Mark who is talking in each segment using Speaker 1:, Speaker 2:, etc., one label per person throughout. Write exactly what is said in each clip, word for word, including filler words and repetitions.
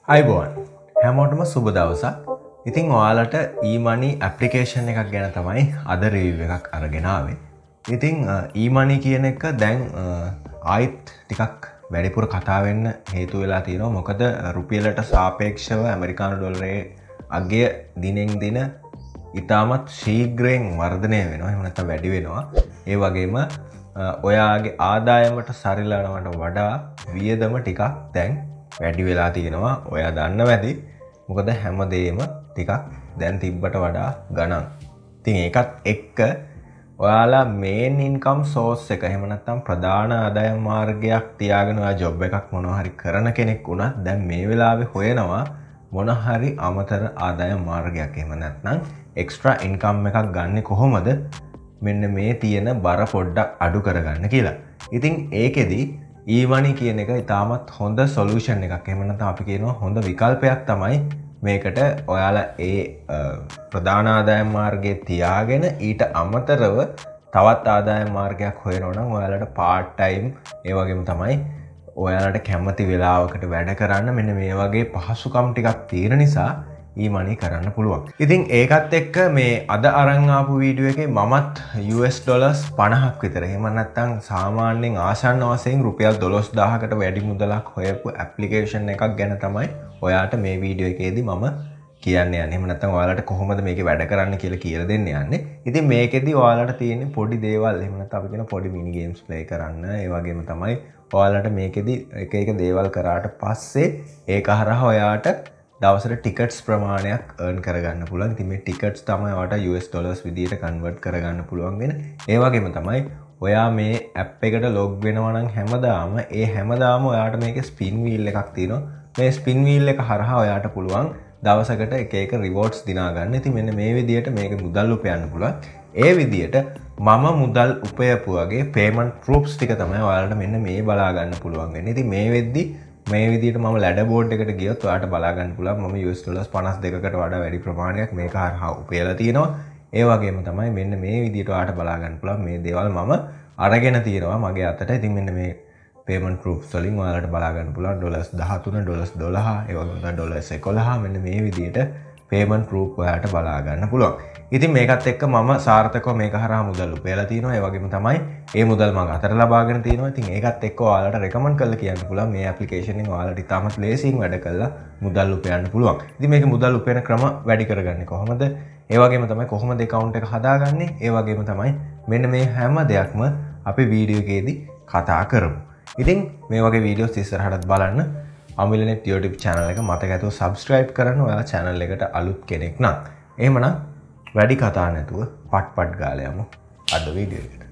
Speaker 1: අයිබෝන් හැමෝටම සුබ දවසක්. ඉතින් ඔයාලට e-money application එකක් ගැන තමයි අද review එකක් අරගෙන ආවේ. ඉතින් e-money කියන එක දැන් ආයිත් ටිකක් වැඩිපුර කතා වෙන්න හේතු වෙලා තියෙනවා. මොකද රුපියලට සාපේක්ෂව ඇමරිකානු ඩොලරයේ අගය දිනෙන් දින ඉතාමත් ශීඝ්‍රයෙන් වර්ධනය වෙනවා. එහෙම නැත්නම් වැඩි වෙනවා. ඒ වගේම ඔයාගේ ආදායමට සරිලනවට වඩා වියදම ටිකක් දැන් වැඩි වෙලා තියෙනවා. ඔයා දන්න වැඩි. මොකද හැමදේම ටිකක් දැන් තිබ්බට වඩා ගණන්. ඉතින් ඒකත් එක්ක ඔයාලා මේන් ඉන්කම් සෝස් එක එහෙම නැත්නම් ප්‍රධාන ආදායම් මාර්ගයක් තියාගෙන ඔයා ජොබ් එකක් මොනවා හරි කරන කෙනෙක් වුණත් දැන් මේ වෙලාවේ හොයනවා මොන හරි අමතර ආදායම් මාර්ගයක්. එහෙම නැත්නම් එක්ස්ට්‍රා ඉන්කම් එකක් ගන්න කොහොමද මෙන්න මේ තියෙන බර පොඩ්ඩක් අඩු කරගන්න කියලා. ඉතින් ඒකෙදි e-money කියන එක ඉතාමත් හොඳ සොලියුෂන් එකක්. එහෙම නැත්නම් අපි කියනවා හොඳ විකල්පයක් තමයි මේකට. ඔයාලා ඒ ප්‍රධාන ආදායම් මාර්ගයේ තියාගෙන ඊට අමතරව තවත් ආදායම් මාර්ගයක් හොයනවා නම් ඔයාලට part time ඒ වගේම තමයි ඔයාලට කැමති වෙලාවකට වැඩ කරන්න මෙන්න මේ වගේ පහසුකම් ටිකක් තියෙන නිසා e-money කරන්න පුළුවන්. ඉතින් ඒකත් එක්ක මේ අද අරන් ආපු වීඩියෝ එකේ මමත් යු එස් ඩොලර්ස් පනහක් විතර එහෙම නැත්නම් සාමාන්‍යයෙන් ආසන්න වශයෙන් රුපියල් දොළොස් දාහකට වැඩි මුදලක් හොයපු ඇප්ලිකේෂන් එකක් ගැන තමයි ඔයාට මේ වීඩියෝ එකේදී මම කියන්න යන්නේ. එහෙම නැත්නම් ඔයාලට කොහොමද මේකේ වැඩ කරන්න කියලා කියලා දෙන්න යන්නේ. ඉතින් මේකෙදී ඔයාලට තියෙන පොඩි දේවල් එහෙම නැත්නම් අපි කියන පොඩි මිනි ගේම්ස් ප්ලේ කරන්න. ඒ වගේම තමයි ඔයාලට මේකෙදී එක එක දේවල් කරාට පස්සේ ඒක හරහා ඔයාට දවසට ටිකට්ස් ප්‍රමාණයක් earn කරගන්න පුළුවන්. ඉතින් මේ ටිකට්ස් තමයි ඔයාලට යු එස් ඩොලර්ස් විදියට කන්වර්ට් කරගන්න පුළුවන් වෙන්නේ. ඒ වගේම තමයි ඔයා මේ ඇප් එකට ලොග් වෙනවා නම් හැමදාම ඒ හැමදාම ඔයාට මේකේ ස්පින් වීල් එකක් තියෙනවා. මේ ස්පින් වීල් එක හරහා ඔයාට පුළුවන් දවසකට එක එක රිවෝඩ්ස් දිනා ගන්න. ඉතින් මෙන්න මේ විදියට මේක මුදල් උපයන්න පුළුවන්. ඒ විදියට මම මුදල් උපයපු වගේ පේමන්ට් ප්‍රූෆ්ස් ටික තමයි ඔයාලට මෙන්න මේ බලා ගන්න පුළුවන් වෙන්නේ. ඉතින් මේ වෙද්දි මේ විදිහට මම ලැඩර් බෝඩ් එකට ගියොත් ඔයාලට බලා ගන්න පුළුවන් මම යු එස් ඩොලර්ස් පනස් දෙකකට වඩා වැඩි ප්‍රමාණයක් මේක හරහා උපයලා තියෙනවා. ඒ වගේම තමයි මෙන්න මේ විදිහට ඔයාලට බලා ගන්න පුළුවන් මේ දේවල් මම අරගෙන තියෙනවා මගේ අතට. ඉතින් මෙන්න මේ payment proofs වලින් ඔයාලට බලා ගන්න පුළුවන් ඩොලර්ස් දහතුන ඩොලර්ස් දොළහ ඒ වගේම ඩොලර්ස් එකොළහ මෙන්න මේ විදිහට payment proof ඔයාලට බලා ගන්න පුළුවන්. ඉතින් මේකත් එක්ක මම සාර්ථකව මේක හරහා මුදල් උපයලා තිනවා. ඒ වගේම තමයි ඒ මුදල් මම අතට ලබාගෙන තිනවා. ඉතින් ඒකත් එක්ක ඔයාලට රෙකමන්ඩ් කරලා කියන්න පුළුවන් මේ ඇප්ලිකේෂන් එක ඔයාලට ඉතාමත් ලේසියෙන් වැඩ කරලා මුදල් උපයන්න පුළුවන්. ඉතින් මේක මුදල් උපයන ක්‍රම වැඩි කරගන්නේ කොහොමද? ඒ වගේම තමයි කොහොමද account එක හදාගන්නේ? ඒ වගේම තමයි මෙන්න මේ හැම දෙයක්ම අපි වීඩියෝ එකේදී කතා කරමු. ඉතින් මේ වගේ වීඩියෝස් ඉස්සරහටත් බලන්න අමිලනෙට් YouTube channel එක මතක ඇතුව subscribe කරන්න ඔයා channel එකට අලුත් කෙනෙක් නම්. එහෙමනම් වැඩි කතා නැතුව පට් පට් ගාලා යමු අද වීඩියෝ එකට.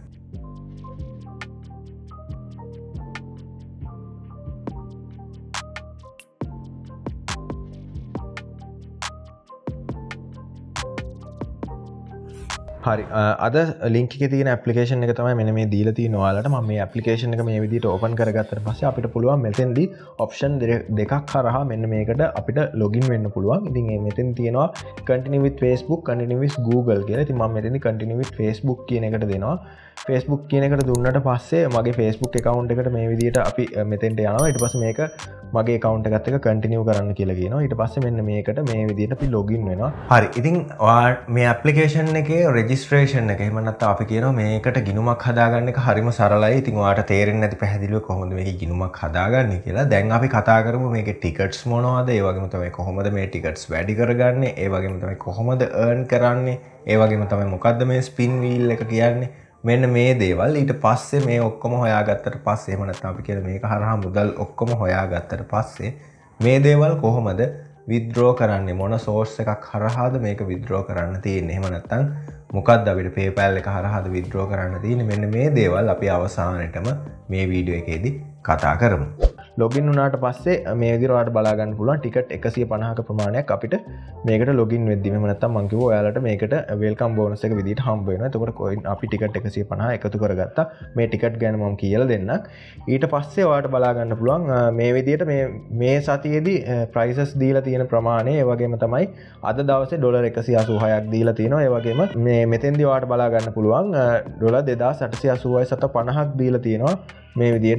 Speaker 1: හරි අද ලින්ක් එකේ තියෙන ඇප්ලිකේෂන් එක තමයි මෙන්න මේ දීලා තියෙන ඔයාලට. මම මේ ඇප්ලිකේෂන් එක මේ විදිහට ඕපන් කරගත්තට පස්සේ අපිට පුළුවන් මෙතෙන්දී ඔප්ෂන් දෙකක් හරහා මෙන්න මේකට අපිට ලොගින් වෙන්න පුළුවන්. ඉතින් මේ මෙතෙන් තියෙනවා continue with Facebook, continue with Google කියලා. ඉතින් මම මෙතෙන්දී continue with Facebook කියන එකට දෙනවා. Facebook කියන එකට දුන්නට පස්සේ මගේ Facebook account එකට මේ විදිහට අපි මෙතෙන්ට යනවා. ඊට පස්සේ මේක මගේ account එකත් එක්ක continue කරන්න කියලා කියනවා. ඊට පස්සේ මෙන්න මේකට මේ විදිහට අපි login වෙනවා. හරි. ඉතින් ඔයා මේ application එකේ registration එක එහෙම නැත්නම් අපි කියනවා මේකට ගිණුමක් හදාගන්න එක හරිම සරලයි. ඉතින් ඔයාට තේරෙන්නේ නැති පැහැදිලිව කොහොමද මේකේ ගිණුමක් හදාගන්නේ කියලා. දැන් අපි කතා කරමු මේකේ tickets මොනවද? ඒ වගේම තමයි කොහොමද මේ tickets වැඩි කරගන්නේ? ඒ වගේම තමයි කොහොමද earn කරන්නේ? ඒ වගේම තමයි මොකද්ද මේ spin wheel එක කියන්නේ? මෙන්න මේ දේවල් ඊට පස්සේ මේ ඔක්කොම හොයාගත්තට පස්සේ එහෙම නැත්නම් අපි කියන මේක හරහා මුදල් ඔක්කොම හොයාගත්තට පස්සේ මේ දේවල් කොහොමද withdraw කරන්නේ මොන source එකක් හරහාද මේක withdraw කරන්න තියෙන්නේ එහෙම නැත්නම් මොකක්ද අපිට PayPal එක හරහාද withdraw කරන්න තියෙන්නේ මෙන්න මේ දේවල් අපි අවසානයේටම මේ වීඩියෝ එකේදී කතා කරමු. ලොගින් වුණාට පස්සේ මේ විදිහට ඔයාලට බලා ගන්න පුළුවන් ටිකට් එකසිය පනහක ප්‍රමාණයක් අපිට මේකට ලොගින් වෙද්දි මෙහෙම නැත්නම් මම කිව්වා ඔයාලට මේකට වෙල්කම් බෝනස් එක විදිහට හම්බ වෙනවා. එතකොට කොයින් අපි ටිකට් එකසිය පනහ එකතු කරගත්තා. මේ ටිකට් ගැන මම කියලා දෙන්නම්. ඊට පස්සේ ඔයාලට බලා ගන්න පුළුවන් මේ විදිහට මේ මේ සතියේදී ප්‍රයිසස් දීලා තියෙන ප්‍රමාණය ඒ වගේම තමයි අද දවසේ ඩොලර් එකසිය අසූහයක් දීලා තියෙනවා. ඒ වගේම මේ මෙතෙන්දී ඔයාලට බලා ගන්න පුළුවන් ඩොලර් දෙදාස් අටසිය අසූහයි සත පනහක් දීලා තියෙනවා. මේ විදිහට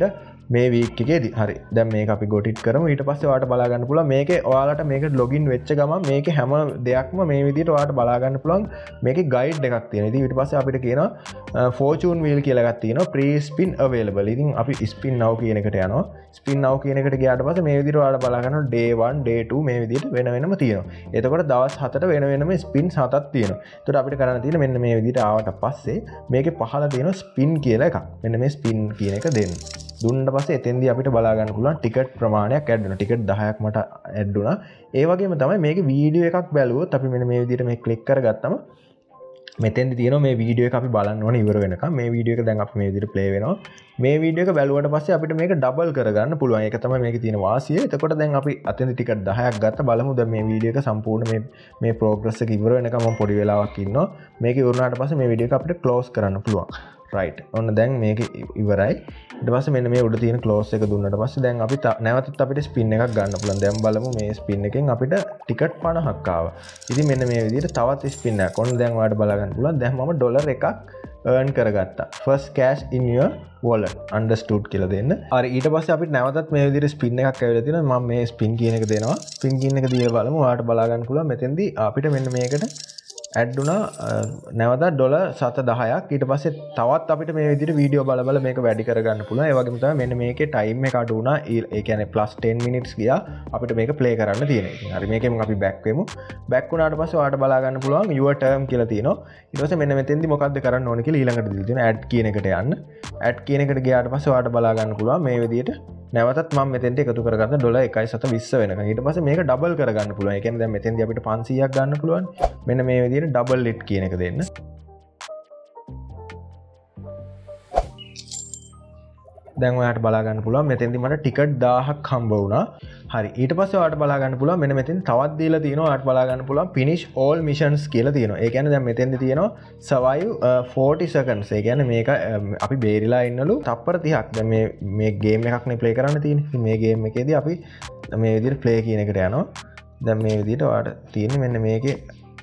Speaker 1: මේ වීක් එකේදී. හරි. දැන් මේක අපි ගොටිට් කරමු. ඊට පස්සේ ඔයාලට බලා ගන්න පුළුවන් මේකේ ඔයාලට මේකට ලොගින් වෙච්ච ගමන් මේකේ හැම දෙයක්ම මේ විදිහට ඔයාලට බලා ගන්න පුළුවන්. මේකේ ගයිඩ් එකක් තියෙනවා. ඉතින් ඊට පස්සේ අපිට කියනවා fortune wheel කියලා එකක් තියෙනවා. pre spin available. ඉතින් අපි spin now කියන එකට යනවා. spin now කියන එකට ගියාට පස්සේ මේ විදිහට ඔයාලට බලා ගන්නවා day one day two මේ විදිහට වෙන වෙනම තියෙනවා. එතකොට දවස් හතට වෙන වෙනම ස්පින් හතක් තියෙනවා. එතකොට අපිට කරන්න තියෙන මෙන්න මේ විදිහට ආවට පස්සේ මේකේ පහළ තියෙන ස්පින් කියලා එකක්. මෙන්න මේ ස්පින් කියන එක දෙන්න. දුන්නාට පස්සේ එතෙන්දී අපිට බලා ගන්න පුළුවන් ටිකට් ප්‍රමාණයක් ඇඩ් වෙනවා. ටිකට් දහයක් මට ඇඩ් වුණා. ඒ වගේම තමයි මේකේ වීඩියෝ එකක් බැලුවොත් අපි මෙන්න මේ විදිහට මේ ක්ලික් කරගත්තම මෙතෙන්දි තියෙනවා මේ වීඩියෝ එක අපි බලන්න ඕනේ ඉවර වෙනකම්. මේ වීඩියෝ එක දැන් අපි මේ විදිහට ප්ලේ වෙනවා. මේ වීඩියෝ එක බැලුවට පස්සේ අපිට මේක ඩබල් කරගන්න පුළුවන්. ඒක තමයි මේකේ තියෙන වාසිය. එතකොට දැන් අපි අතෙන්දි ටිකට් දහයක් ගත්ත බලමු දැන් මේ වීඩියෝ එක සම්පූර්ණ මේ මේ ප්‍රෝග්‍රස් එක ඉවර වෙනකම් මම පොඩි වෙලාවක් ඉන්නවා. මේක ඉවරනාට පස්සේ මේ වීඩියෝ එක අපිට ක්ලෝස් කරන්න පුළුවන්. රයිට්. ඔන්න දැන් මේක ඉවරයි. ඊට පස්සේ මෙන්න මේ උඩ තියෙන ක්ලෝස් එක දුන්නාට පස්සේ දැන් අපි නැවතත් අපිට ස්පින් එකක් ගන්න පුළුවන්. දැන් බලමු මේ ස්පින් එකෙන් අපිට ටිකට් පනහක් ආවා. ඉතින් මෙන්න මේ විදිහට තවත් ස්පින් එකක්. ඔන්න දැන් ඔයාලට බලා ගන්න පුළුවන්. දැන් මම ඩොලර් එකක් earn කරගත්තා. first cash in your wallet understood කියලා දෙන්න. හරි ඊට පස්සේ අපිට නැවතත් මේ විදිහට ස්පින් එකක් ඇවිල්ලා තියෙනවා. මම මේ ස්පින් කියන එක දෙනවා. ස්පින් කියන එක දීලා බලමු. ඔයාලට බලා ගන්න පුළුවන් මෙතෙන්දී අපිට මෙන්න මේකට ඇඩ් වුණා නැවත ඩොලර් සත දහයක්. ඊට පස්සේ තවත් අපිට මේ විදිහට වීඩියෝ බල බල මේක වැඩි කරගන්න පුළුවන්. ඒ වගේම තමයි මෙන්න මේකේ ටයිම් එක අඩු වුණා. ඒ කියන්නේ plus ten minutes ගියා අපිට මේක ප්ලේ කරන්න තියෙනවා. ඉතින් හරි මේකෙන් අපි බෑක් වෙමු. බෑක් වුණාට පස්සේ ඔයාලට බලා ගන්න පුළුවන් your term කියලා තියෙනවා. ඊට පස්සේ මෙන්න මෙතෙන්දි මොකද්ද කරන්න ඕනේ කියලා ඊළඟට දීලා තියෙනවා. add කියන එකට යන්න. add කියන එකට ගියාට පස්සේ ඔයාලට බලා ගන්න පුළුවන් මේ විදිහට නැවතත් මම මෙතෙන්ට එකතු කරගන්න ඩොලර් එකයි සත විස්ස වෙනකන්. ඊට පස්සේ මේක ඩබල් කරගන්න පුළුවන්. ඒ කියන්නේ දැන් මෙතෙන්දී අපිට පන්සීයක් ගන්න පුළුවන්. මෙන්න මේ විදිහට ඩබල් ලිට් කියන එක දෙන්න. දැන් ඔයාලට බලා ගන්න පුළුවන් මෙතෙන්දී මට ටිකට් දහයක් හම්බ වුණා. හරි ඊට පස්සේ ඔයාලට බලා ගන්න පුළුවන් මෙන්න මෙතෙන් තවත් දීලා තියෙනවා. ඔයාලට බලා ගන්න පුළුවන් finish all missions කියලා තියෙනවා. ඒ කියන්නේ දැන් මෙතෙන්දී තියෙනවා survive forty seconds. ඒ කියන්නේ මේක අපි බේරිලා ඉන්නලු තප්පර තිහක්. දැන් මේ මේ ගේම් එකක් නේ ප්ලේ කරන්න තියෙන්නේ. ඉතින් මේ ගේම් එකේදී අපි මේ විදිහට ප්ලේ කියන එකට යනවා. දැන් මේ විදිහට ඔයාලට තියෙන්නේ මෙන්න මේකේ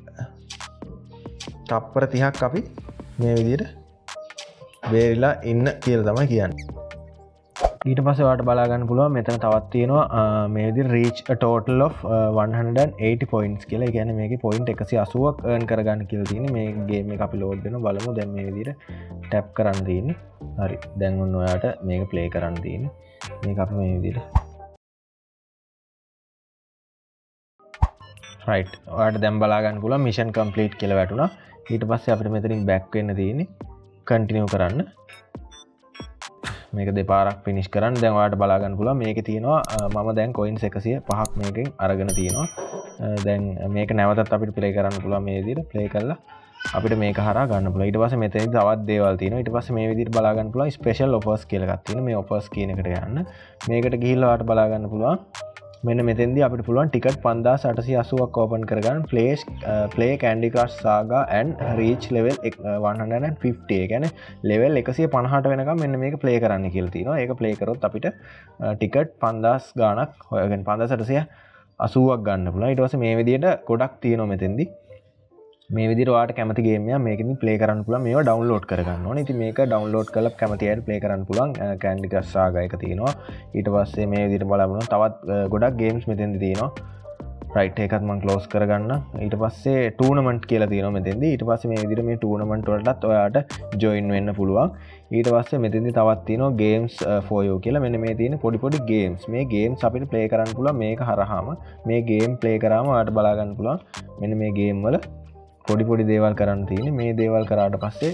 Speaker 1: තප්පර තිහක් අපි මේ විදිහට බේරිලා ඉන්න කියලා තමයි කියන්නේ. ඊට පස්සේ ඔයාලට බලා ගන්න පුළුවන් මෙතන තවත් තියෙනවා මේ විදිහට reach a total of one hundred eighty points කියලා. ඒ කියන්නේ මේකේ point එකසිය අසූවක් earn කරගන්න කියලා තියෙන්නේ. මේ ගේම් එක අපි load වෙනවා බලමු. දැන් මේ විදිහට tap කරන්න තියෙන්නේ. හරි. දැන් ඔන්න ඔයාලට මේක play කරන්න තියෙන්නේ. මේක අපි මේ විදිහට right. ඔයාලට දැන් බලා ගන්න පුළුවන් mission complete කියලා වැටුණා. ඊට පස්සේ අපිට මෙතනින් back වෙන්න තියෙන්නේ. continue කරන්න. මේක දෙපාරක් ෆිනිෂ් කරන්න. දැන් ඔයාලට බලා ගන්න පුළුවන් මේකේ තියෙනවා මම දැන් coins එකසිය පහක් මේකෙන් අරගෙන තියෙනවා. දැන් මේක නැවතත් අපිට ප්ලේ කරන්න පුළුවන් මේ විදිහට ප්ලේ කරලා අපිට මේක හරහා ගන්න පුළුවන්. ඊට පස්සේ මෙතනදී තවත් දේවල් තියෙනවා. ඊට පස්සේ මේ විදිහට බලා ගන්න පුළුවන් ස්පෙෂල් ඔෆර්ස් කියලා එකක් තියෙනවා. මේ ඔෆර්ස් කියන එකට යන්න. මේකට ගිහිල්ලා ඔයාලට බලා ගන්න පුළුවන් මෙන්න මෙතෙන්දී අපිට පුළුවන් ටිකට් පන්දාස් අටසිය අසූවක් ඕපන් කරගන්න. play play Candy Crush Saga and reach level one hundred fifty. ඒ කියන්නේ level එකසිය පනහට වෙනකම් මෙන්න මේක play කරන්න කියලා තියෙනවා. ඒක play කරොත් අපිට ටිකට් පන්දාස් ගාණක් හොයගෙන පන්දාස් අටසිය අසූවක් ගන්න පුළුවන්. ඊට පස්සේ මේ විදිහට ගොඩක් තියෙනවා මෙතෙන්දී. මේ විදිහට ඔයාලට කැමති ගේම් එකක් මේකෙන් ප්ලේ කරන්න පුළුවන්. මේවා ඩවුන්ලෝඩ් කරගන්න ඕනේ. ඉතින් මේක ඩවුන්ලෝඩ් කරලා කැමති අයට ප්ලේ කරන්න පුළුවන්. Candy Crush Saga එක තියෙනවා. ඊට පස්සේ මේ විදිහට බලන්න තවත් ගොඩක් ගේම්ස් මෙතෙන්දී තියෙනවා. රයිට් එකත් මම ක්ලෝස් කරගන්න. ඊට පස්සේ ටූර්නමන්ට් කියලා තියෙනවා මෙතෙන්දී. ඊට පස්සේ මේ විදිහට මේ ටූර්නමන්ට් වලටත් ඔයාලට ජොයින් වෙන්න පුළුවන්. ඊට පස්සේ මෙතෙන්දී තවත් තියෙනවා games for you කියලා. මෙන්න මේ තියෙන පොඩි පොඩි games. මේ games අපිට ප්ලේ කරන්න පුළුවන් මේක හරහාම. මේ game ප්ලේ කරාම ඔයාලට බලා ගන්න පුළුවන් මෙන්න මේ game වල පොඩි පොඩි දේවල් කරන්න තියෙන්නේ. මේ දේවල් කරාට පස්සේ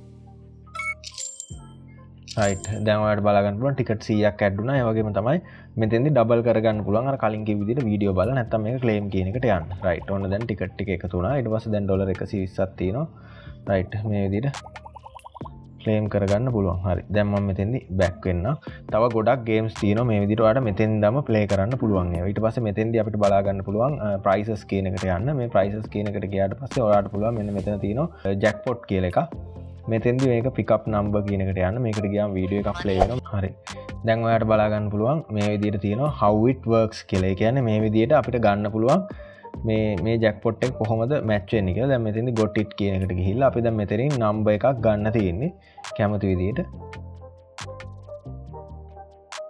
Speaker 1: right දැන් ඔයාලට බලා ගන්න පුළුවන් ටිකට් සීයක් ඇඩ් වුණා. ඒ වගේම තමයි මෙතෙන්දි ඩබල් කරගන්න පුළුවන්. අර කලින් කිව්ව විදිහට වීඩියෝ බලලා නැත්නම් මේක ක්ලේම් කියන එකට යන්න. right ඔන්න දැන් ටිකට් ටික එකතු වුණා. ඊට පස්සේ දැන් ඩොලර් එකසිය විස්සක් තියෙනවා. right මේ විදිහට ක්ලේම් කරගන්න පුළුවන්. හරි දැන් මම මෙතෙන්දි බෑක් වෙන්න. තව ගොඩක් ගේම්ස් තියෙනවා මේ විදිහට ඔයාලට මෙතෙන්දම ප්ලේ කරන්න පුළුවන්. ඒවා ඊට පස්සේ මෙතෙන්දි අපිට බලා ගන්න පුළුවන් ප්‍රයිසස් කියන එකට යන්න. මේ ප්‍රයිසස් කියන එකට ගියාට පස්සේ ඔයාලට පුළුවන් මෙන්න මෙතන තියෙනවා ජැක්පොට් කියලා එකක්. මෙතෙන්දි මේක පිකප් නම්බර් කියන එකට යන්න. මේකට ගියාම වීඩියෝ එකක් ප්ලේ වෙනවා. හරි දැන් ඔයාලට බලා ගන්න පුළුවන් මේ විදිහට තියෙනවා how it works කියලා. ඒ කියන්නේ මේ විදිහට අපිට ගන්න පුළුවන් මේ මේ ජැක්පොට් එක කොහොමද මැච් වෙන්නේ කියලා. දැන් මෙතෙන්දි got it කියන එකට ගිහිල්ලා අපි දැන් මෙතනින් නම්බර් එකක් ගන්න තියෙන්නේ කැමති විදිහට.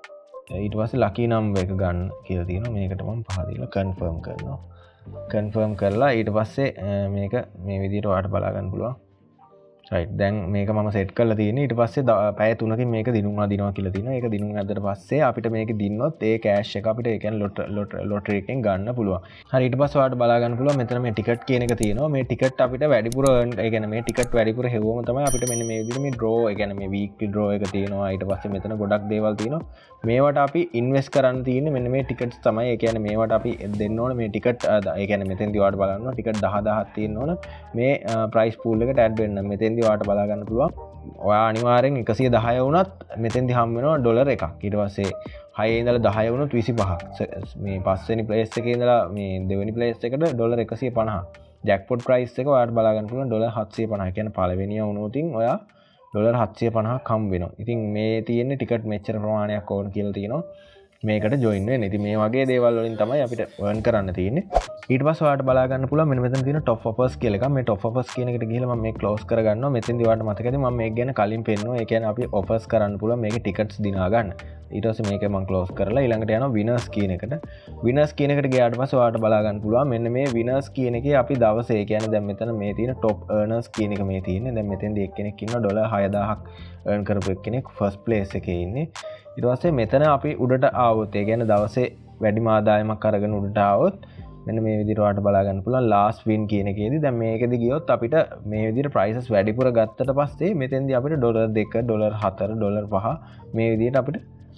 Speaker 1: ඊට පස්සේ ලකී නම්බර් එක ගන්න කියලා තියෙනවා. මේකට මම පහදලා කන්ෆර්ම් කරනවා. කන්ෆර්ම් කරලා ඊට පස්සේ මේක මේ විදිහට ඔයාලට බලා ගන්න පුළුවන්. right දැන් මේක මම සෙට් කරලා තියෙන්නේ. ඊට පස්සේ පැය තුනකින් මේක දිනුවා දිනවා කියලා තියෙනවා. ඒක දිනුම් ඇද්දට පස්සේ අපිට මේක දින්නොත් ඒ කෑෂ් එක අපිට ඒ කියන්නේ ලොටරි එකෙන් ගන්න පුළුවන්. හරි ඊට පස්සේ ඔයාලට බලා ගන්න පුළුවන් මෙතන මේ ටිකට් කියන එක තියෙනවා. මේ ටිකට් අපිට වැඩිපුර ඒ කියන්නේ මේ ටිකට් වැඩිපුර හෙවුවම තමයි අපිට මෙන්න මේ විදිහට මේ ඩ්‍රෝ ඒ කියන්නේ මේ වීක්ලි ඩ්‍රෝ එක තියෙනවා. ඊට පස්සේ මෙතන ගොඩක් දේවල් තියෙනවා. මේවට අපි ඉන්වෙස්ට් කරන්න තියෙන්නේ මෙන්න මේ ටිකට්ස් තමයි. ඒ කියන්නේ මේවට අපි දෙන්න ඕනේ මේ ටිකට් ඒ කියන්නේ මෙතෙන්දී ඔයාලට බලන්න ටිකට් දහ දහක් තියෙන්න ඕන මේ ප්‍රයිස් පූල් එකට ඇඩ් වෙන්න. මෙතෙන්දී ඔයාලට බලා ගන්න පුළුවන්. ඔයා අනිවාර්යෙන් එකසිය දහය වුණත් මෙතෙන්දී හම් වෙනවා ඩොලර් එකක්. ඊට පස්සේ හයේ ඉඳලා දහය වුණොත් විසිපහක්. මේ පස්වෙනි ප්ලේස් එකේ ඉඳලා මේ දෙවෙනි ප්ලේස් එකට ඩොලර් එකසිය පනහක්. ජැක්පොට් ප්‍රයිස් එක ඔයාලට බලා ගන්න පුළුවන් ඩොලර් හත්සිය පනහක්. කියන්නේ පළවෙනියා වුණොත් ඔයා ඩොලර් හත්සිය පනහක් හම් වෙනවා. ඉතින් මේ තියෙන්නේ ටිකට් මෙච්චර ප්‍රමාණයක් ඕන කියලා තියෙනවා. මේකට ජොයින් වෙන්න. ඉතින් මේ වගේ දේවල් වලින් තමයි අපිට earn කරන්න තියෙන්නේ. ඊට පස්සේ ඔයාලට බලා ගන්න පුළුවන් මෙන්න මෙතන තියෙන top offers කියලා එකක්. මේ top offers කියන එකට ගිහලා මම මේක close කරගන්නවා. මෙතෙන්දී ඔයාලට මතකද මම මේක ගැන කලින් පෙන්නුවා. ඒ කියන්නේ අපි offers කරන්න පුළුවන් මේකේ tickets දිනා ගන්න. ඊට පස්සේ මේක මම close කරලා ඊළඟට යනවා winners කියන එකට. winners කියන එකට ගියාට පස්සේ ඔයාලට බලා ගන්න පුළුවන් මෙන්න මේ winners කියන එකේ අපි දවසේ ඒ කියන්නේ දැන් මෙතන මේ තියෙන top earners කියන එක මේ තියෙන්නේ. දැන් මෙතෙන්දී එක්කෙනෙක් ඉන්නවා ඩොලර් හය දහයක් earn කරපු එක්කෙනෙක් first place එකේ ඉන්නේ. ඊට පස්සේ මෙතන අපි උඩට ආවොත් ඒ කියන්නේ දවසේ වැඩිම ආදායමක් අරගෙන උඩට ආවොත් මෙන්න මේ විදිහට ඔයාලට බලා ගන්න පුළුවන් last win කියන එකේදී දැන් මේකෙදි ගියොත් අපිට මේ විදිහට prices වැඩිපුර ගත්තට පස්සේ මෙතෙන්දී අපිට ඩොලර් දෙක ඩොලර් හතර ඩොලර් පහ මේ විදිහට අපිට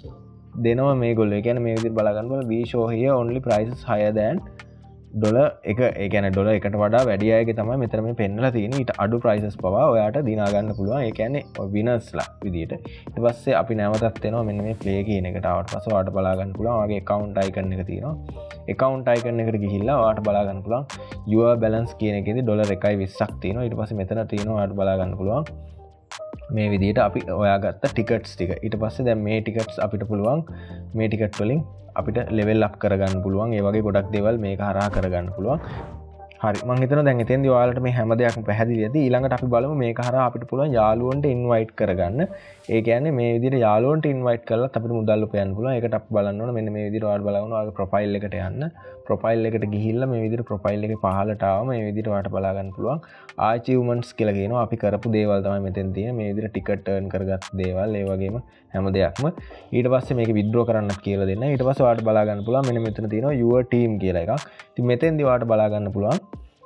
Speaker 1: දෙනවා මේගොල්ලෝ. ඒ කියන්නේ මේ විදිහට බලා ගන්න පුළුවන් we show here only prices higher than dollar එක ඒ කියන්නේ ඩොලර් එකට වඩා වැඩි අයගේ තමයි මෙතන මේ පෙන්නලා තියෙන්නේ. ඊට අඩු prices පවා ඔයාට දිනා ගන්න පුළුවන්. ඒ කියන්නේ winners ලා විදිහට. ඊට පස්සේ අපි නැවතත් එනවා මෙන්න මේ play කියන එකට. ආවට පස්සේ ඔයාට බලා ගන්න පුළුවන් ඔයාගේ account icon එක තියෙනවා. account icon එකට ගිහිල්ලා ඔයාට බලා ගන්න පුළුවන් your balance කියන එකේදී ඩොලර් එකයි විස්සක් තියෙනවා. ඊට පස්සේ මෙතන තියෙනවා ඔයාට බලා ගන්න පුළුවන් මේ විදිහට අපි ඔයාගත්ත ටිකට්ස් ටික. ඊට පස්සේ දැන් මේ ටිකට්ස් අපිට පුළුවන් මේ ටිකට් වලින් අපිට ලෙවල් අප් කරගන්න පුළුවන්. ඒ වගේ ගොඩක් දේවල් මේක හරහා කරගන්න පුළුවන්. හරි මම හිතනවා දැන් එතෙන්දී ඔයාලට මේ හැම දෙයක්ම පැහැදිලි ඇති. ඊළඟට අපි බලමු මේක හරහා අපිට පුළුවන් යාළුවන්ට ඉන්වයිට් කරගන්න. ඒ කියන්නේ මේ විදිහට යාළුවන්ට ඉන්වයිට් කරලත් අපිට මුදල් උපයන්න පුළුවන්. ඒකට අපි බලන්න ඕන මෙන්න මේ විදිහට ඔයාලට බලන්න ඔයාගේ ප්‍රොෆයිල් එකට යන්න. ප්‍රොෆයිල් එකට ගිහිල්ලා මේ විදිහට ප්‍රොෆයිල් එකේ පහළට ආවම මේ විදිහට ඔයාලට බලා ගන්න පුළුවන් achievements කියලා කියනවා. අපි කරපු දේවල් තමයි මෙතෙන් තියෙන්නේ. මේ විදිහට ටිකට් earn කරගත්ත දේවල් ඒ වගේම හැම දෙයක්ම. ඊට පස්සේ මේක withdraw කරන්නත් කියලා දෙන්න. ඊට පස්සේ ඔයාලට බලා ගන්න පුළුවන් මෙන්න මෙතන තියෙනවා your team කියලා එකක්. ඉතින් මෙතෙන්දී ඔයාලට බලා ගන්න පුළුවන්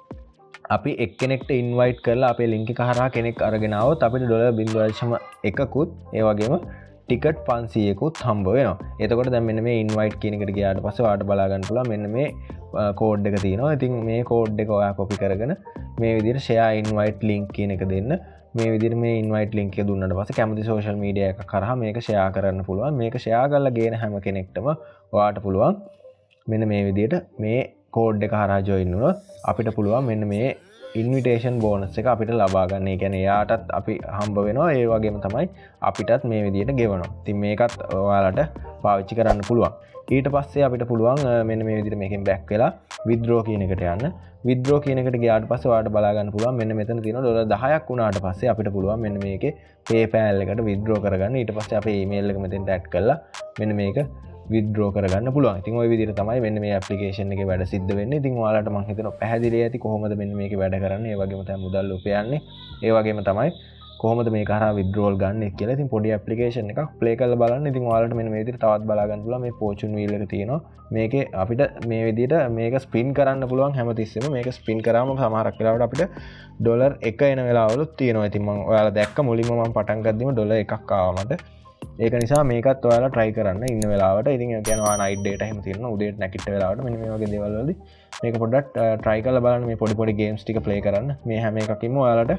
Speaker 1: අපි එක්කෙනෙක්ට ඉන්වයිට් කරලා අපේ ලින්ක් එක හරහා කෙනෙක් අරගෙන આવොත් අපිට ඩොලර් zero point one කුත් ඒ වගේම ටිකට් පන්සීයකුත් හම්බ වෙනවා. එතකොට දැන් මෙන්න මේ ඉන්වයිට් කියන එකට ගියාට පස්සේ ඔයාලට බලා ගන්න පුළුවන් මෙන්න මේ කෝඩ් එක තියෙනවා. ඉතින් මේ කෝඩ් එක ඔයා කොපි කරගෙන මේ විදිහට share invite link කියන එක දෙන්න. මේ විදිහට මේ invite link එක දුන්නාට පස්සේ කැමති social media එකක් කරහා මේක share කරන්න පුළුවන්. මේක share කරලා ගේන හැම කෙනෙක්ටම ඔයාට පුළුවන් මෙන්න මේ විදිහට මේ කෝඩ් එක හරහා ජොයින් වුණොත් අපිට පුළුවන් මෙන්න මේ ඉන්විටේෂන් බෝනස් එක අපිට ලබා ගන්න. ඒ කියන්නේ එයාටත් අපි හම්බ වෙනවා. ඒ වගේම තමයි අපිටත් මේ විදිහට ගෙවනවා. ඉතින් මේකත් ඔයාලට පාවිච්චි කරන්න පුළුවන්. ඊට පස්සේ අපිට පුළුවන් මෙන්න මේ විදිහට මේකෙන් බෑක් වෙලා withdraw කියන එකට යන්න. withdraw කියන එකට ගියාට පස්සේ ඔයාලට බලා ගන්න පුළුවන් මෙන්න මෙතන තියෙන ඩොලර් දහයක් වුණාට පස්සේ අපිට පුළුවන් මෙන්න මේකේ PayPal එකට withdraw කරගන්න. ඊට පස්සේ අපේ email එක මෙතෙන්ට add කරලා මෙන්න මේක withdraw කරගන්න පුළුවන්. ඉතින් ওই විදිහට තමයි මෙන්න මේ application එකේ වැඩ සිද්ධ වෙන්නේ. ඉතින් ඔයාලට මම හිතනවා පැහැදිලි ඇති කොහොමද මෙන්න මේකේ වැඩ කරන්නේ. ඒ වගේම තමයි මුදල් උපයන්නේ. ඒ වගේම තමයි කොහොමද මේක හරහා withdrawal ගන්න කියලා. ඉතින් පොඩි application එකක් play කරලා බලන්න. ඉතින් ඔයාලට මෙන්න මේ විදිහට තවත් බලා ගන්න පුළුවන් මේ fortune wheel එක තියෙනවා. මේකේ අපිට මේ විදිහට මේක spin කරන්න පුළුවන් හැමතිස්සෙම. මේක spin කරාම සමහරක් වෙලාවට අපිට ඩොලර් එක එන වෙලාවලුත් තියෙනවා. ඉතින් මම ඔයාලා දැක්ක මුලින්ම මම පටන් ගද්දිම ඩොලර් එකක් ආවා මට. ඒක නිසා මේකත් ඔයාලා try කරන්න ඉන්න වෙලාවට. ඉතින් ඒ කියන්නේ ඔයා night data එහෙම තියෙනවා. උදේට නැගිට වෙලාවට මෙන්න මේ වගේ දේවල් වලදී මේක පොඩ්ඩක් try කරලා බලන්න. මේ පොඩි පොඩි games ටික play කරන්න. මේ හැම එකකින්ම ඔයාලට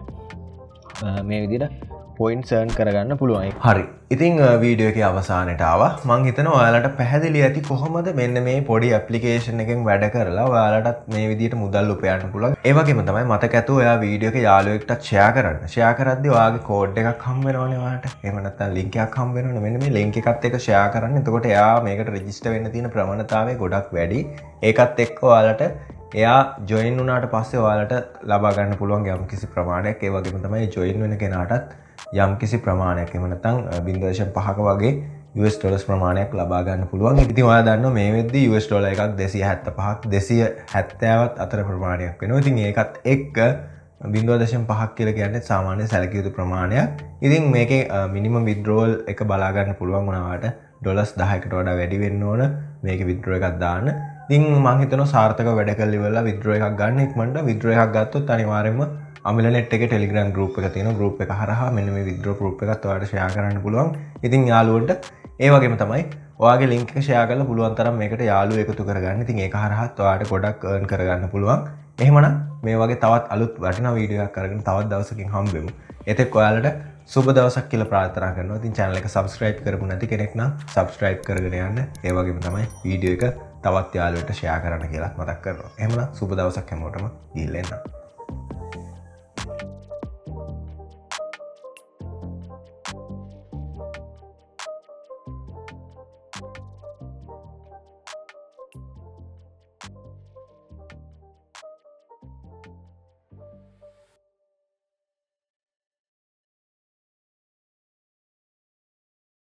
Speaker 1: මේ විදිහට points earn කරගන්න පුළුවන්. හරි. ඉතින් වීඩියෝ එකේ අවසානයට ආවා. මම හිතනවා ඔයාලට පැහැදිලි ඇති කොහොමද මෙන්න මේ පොඩි application එකෙන් වැඩ කරලා ඔයාලටත් මේ විදිහට මුදල් උපයන්න පුළුවන්. ඒ වගේම තමයි මතක ඇතුව ඔයා වීඩියෝ එක යාළුවෙක්ටත් share කරන්න. share කරද්දී ඔයාගේ code එකක් හම් වෙනවනේ ඔයාලට. එහෙම නැත්නම් link එකක් හම් වෙනවනේ. මෙන්න මේ link එකත් එක්ක share කරන්න. එතකොට එයා මේකට register වෙන්න තියෙන ප්‍රවණතාවය ගොඩක් වැඩි. ඒකත් එක්ක ඔයාලට එයා join වුණාට පස්සේ ඔයාලට ලබා ගන්න පුළුවන් යම්කිසි ප්‍රමාණයක්. ඒ වගේම තමයි join වෙන කෙනාටත් යම්කිසි ප්‍රමාණයක් එහෙම නැත්නම් zero point five වගේ යු එස් ඩොලර්ස් ප්‍රමාණයක් ලබා ගන්න පුළුවන්. ඉතින් ඔයාලා දන්නවා මේ වෙද්දී යු එස් ඩොලර් එකක් දෙසිය හැත්තෑ පහක් දෙසිය හැත්තෑවත් අතර ප්‍රමාණයක් වෙනවා. ඉතින් ඒකත් එක්ක බිංදුව දශම පහක් කියලා කියන්නේ සාමාන්‍ය සැලකිය යුතු ප්‍රමාණයක්. ඉතින් මේකේ මිනිමම් විත්ඩ්‍රෝවල් එක බලා ගන්න පුළුවන් වුණාට ඩොලර්ස් දහයකට වඩා වැඩි වෙන්න ඕන මේකේ විත්ඩ්‍රෝ එකක් දාන්න. ඉතින් මම හිතනවා සාර්ථකව වැඩ කරලා ඉවරලා විත්ඩ්‍රෝ එකක් ගන්න ඉක්මනට විත්ඩ්‍රෝ එකක් ගත්තොත් අනිවාර්යයෙන්ම අමිලනෙට් එකේ ටෙලිග්‍රෑම් ගෲප් එක තියෙනවා. ගෲප් එක හරහා මෙන්න මේ විත්ඩ්‍රෝ ප්‍රූෆ් එකත් ඔයාලට ෂෙයා කරන්න පුළුවන්. ඉතින් යාළුවන්ට ඒ වගේම තමයි ඔයාගේ ලින්ක් එක ෂෙයා කරලා පුළුවන් තරම් මේකට යාළුවෝ එකතු කරගන්න. ඉතින් ඒක හරහාත් ඔයාලට ගොඩක් earn කරගන්න පුළුවන්. එහෙමනම් මේ වගේ තවත් අලුත් වටිනා වීඩියෝ එකක් අරගෙන තවත් දවසකින් හම්බෙමු. එතෙක් ඔයාලට සුබ දවසක් කියලා ප්‍රාර්ථනා කරනවා. ඉතින් channel එක subscribe කරපු නැති කෙනෙක් නම් subscribe කරගෙන යන්න. ඒ වගේම තමයි වීඩියෝ එක තවත් යාළුවන්ට ෂෙයා කරන්න කියලා මතක් කරනවා. එහෙමනම් සුබ දවසක් හැමෝටම දීලා එන්න.